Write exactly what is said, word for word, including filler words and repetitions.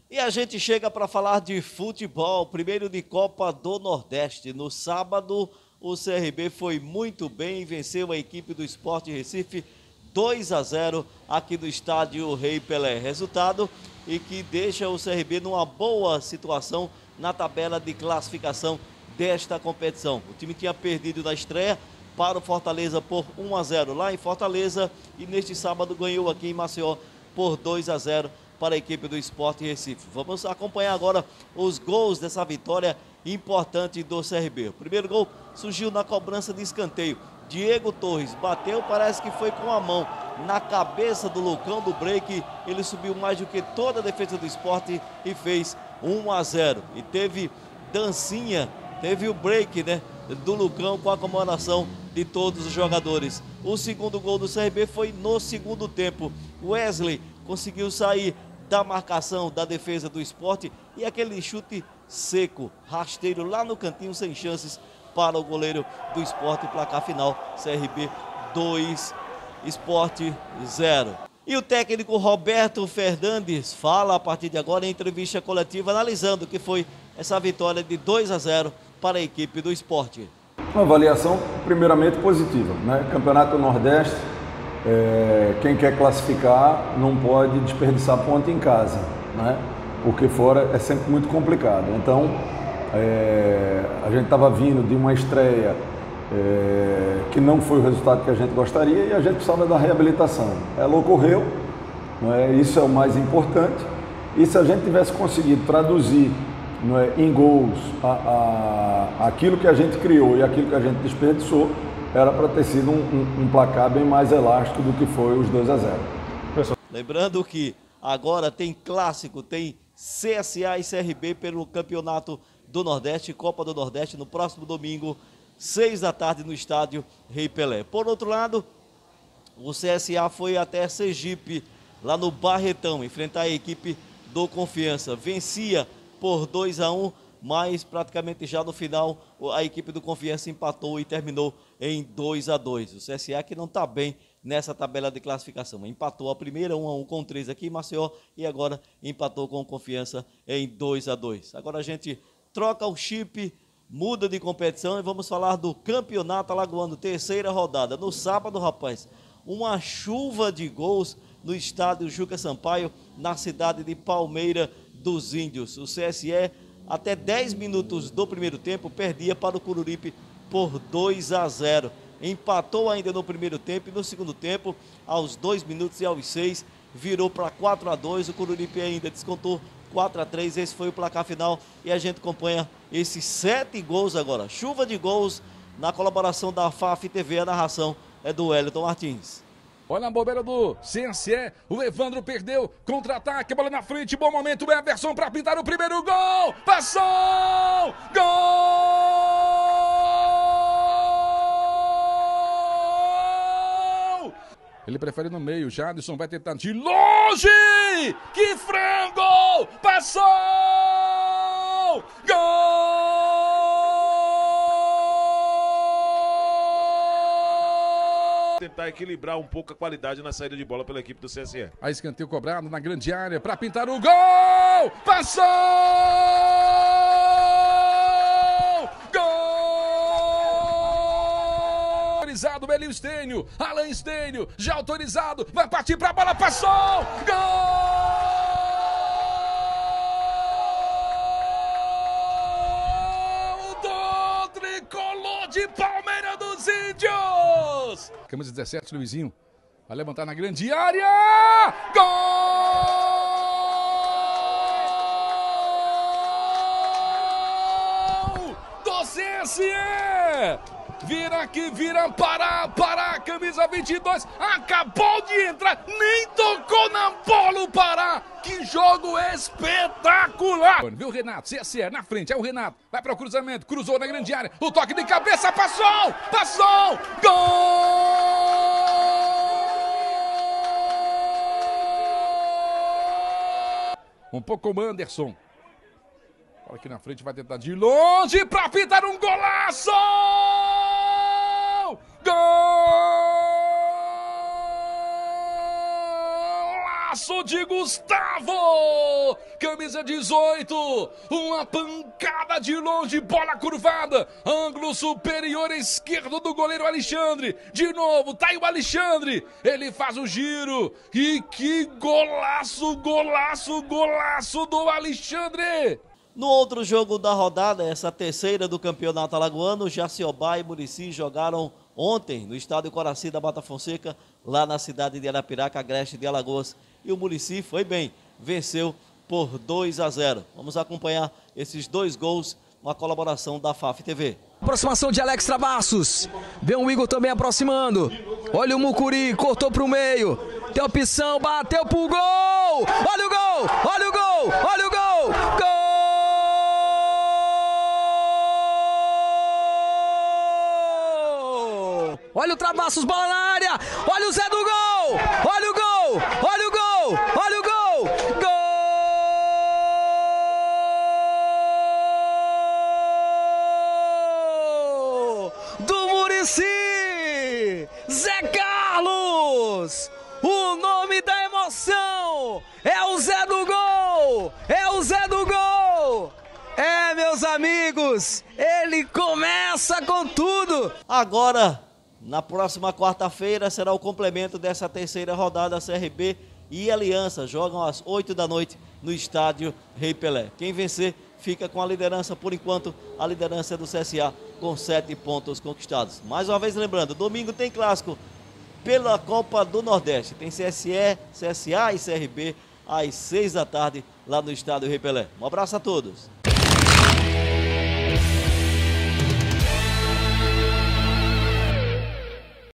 E a gente chega para falar de futebol, primeiro de Copa do Nordeste. No sábado, o C R B foi muito bem, venceu a equipe do Sport Recife dois a zero aqui no estádio Rei Pelé. Resultado e que deixa o C R B numa boa situação na tabela de classificação desta competição. O time tinha perdido na estreia para o Fortaleza por um a zero lá em Fortaleza e neste sábado ganhou aqui em Maceió por dois a zero para a equipe do Sport Recife. Vamos acompanhar agora os gols dessa vitória importante do C R B. O primeiro gol surgiu na cobrança de escanteio. Diego Torres bateu, parece que foi com a mão na cabeça do Lucão do break. Ele subiu mais do que toda a defesa do Sport e fez um a zero. E teve dancinha, teve o break, né, do Lucão com a comemoração de todos os jogadores. O segundo gol do C R B foi no segundo tempo. Wesley conseguiu sair da marcação da defesa do Sport e aquele chute seco, rasteiro lá no cantinho, sem chances para o goleiro do Sport. Placar final, C R B dois, Sport zero. E o técnico Roberto Fernandes fala a partir de agora em entrevista coletiva analisando o que foi essa vitória de dois a zero para a equipe do Sport. Uma avaliação primeiramente positiva, né? Campeonato Nordeste, é, quem quer classificar não pode desperdiçar ponto em casa, né? Porque fora é sempre muito complicado. Então, é, a gente estava vindo de uma estreia é, que não foi o resultado que a gente gostaria e a gente precisava da reabilitação. Ela ocorreu, não é? Isso é o mais importante. E se a gente tivesse conseguido traduzir, não é, em gols a, a, aquilo que a gente criou e aquilo que a gente desperdiçou, era para ter sido um, um, um placar bem mais elástico do que foi os dois a zero. Lembrando que agora tem clássico, tem C S A e C R B pelo Campeonato do Nordeste, Copa do Nordeste, no próximo domingo, seis da tarde, no estádio Rei Pelé. Por outro lado, o C S A foi até Sergipe, lá no Barretão, enfrentar a equipe do Confiança. Vencia por dois a um, mas praticamente já no final a equipe do Confiança empatou e terminou em dois a dois. O C S A que não está bem nessa tabela de classificação. Empatou a primeira, um a um com três aqui em Maceió e agora empatou com Confiança em dois a dois. Agora a gente troca o chip, muda de competição e vamos falar do Campeonato Alagoano, terceira rodada. No sábado, rapaz, uma chuva de gols no estádio Juca Sampaio, na cidade de Palmeira dos Índios. O C S E, até dez minutos do primeiro tempo, perdia para o Coruripe por dois a zero. Empatou ainda no primeiro tempo e no segundo tempo, aos dois minutos e aos seis, virou para quatro a dois. O Coruripe ainda descontou quatro a três. Esse foi o placar final e a gente acompanha esses sete gols agora. Chuva de gols na colaboração da F A F T V. A narração é do Wellington Martins. Olha a bobeira do C S E, o Evandro perdeu, contra-ataque, bola na frente, bom momento, o Everson para pintar o primeiro gol, passou, gol! Ele prefere no meio, Jadson vai tentar de longe, que frango, passou, gol! Tentar equilibrar um pouco a qualidade na saída de bola pela equipe do C S E. A escanteio cobrado na grande área para pintar o gol! Passou! Gol! Autorizado, Belinho Stênio, Alan Stênio, já autorizado, vai partir para a bola, passou! Gol! Do tricolor de Palmeira dos Índios! Camisa dezessete, Luizinho. Vai levantar na grande área. Gol! Do C S E! Vira aqui, vira, para, para, camisa vinte e dois. Acabou de entrar, nem tocou na bola o Pará. Que jogo espetacular! Viu o Renato, C S E na frente, é o Renato. Vai para o cruzamento, cruzou na grande área. O toque de cabeça, passou! Passou! Gol! Um pouco como Anderson. Olha aqui na frente, vai tentar de longe para pintar um golaço! Gol! golaço de Gustavo! Camisa dezoito, uma pancada de longe, bola curvada, ângulo superior esquerdo do goleiro Alexandre. De novo, tá aí o Alexandre, ele faz o giro. E que golaço, golaço, golaço do Alexandre! No outro jogo da rodada, essa terceira do campeonato alagoano, Jaciobá e Murici jogaram ontem no estádio Coraci da Mata Fonseca, lá na cidade de Arapiraca, agreste de Alagoas. E o Murici foi bem, venceu por dois a zero. Vamos acompanhar esses dois gols, uma colaboração da F A F T V. Aproximação de Alex Travassos, vem o Igor também aproximando. Olha o Mucuri, cortou para o meio, tem opção, bateu pro gol! Olha o gol, olha o gol, olha o gol! Gol! Olha o Travassos, bola na área, olha o Zé do gol, olha o gol, olha o gol, olha o gol, gol do Murici, Zé Carlos, o nome da emoção, é o Zé do gol, é o Zé do gol. É, meus amigos, ele começa com tudo. Agora, na próxima quarta-feira, será o complemento dessa terceira rodada. C R B e Aliança jogam às oito da noite no estádio Rei Pelé. Quem vencer fica com a liderança. Por enquanto, a liderança é do C S A com sete pontos conquistados. Mais uma vez lembrando, domingo tem clássico pela Copa do Nordeste. Tem C S E, C S A e C R B às seis da tarde lá no estádio Rei Pelé. Um abraço a todos.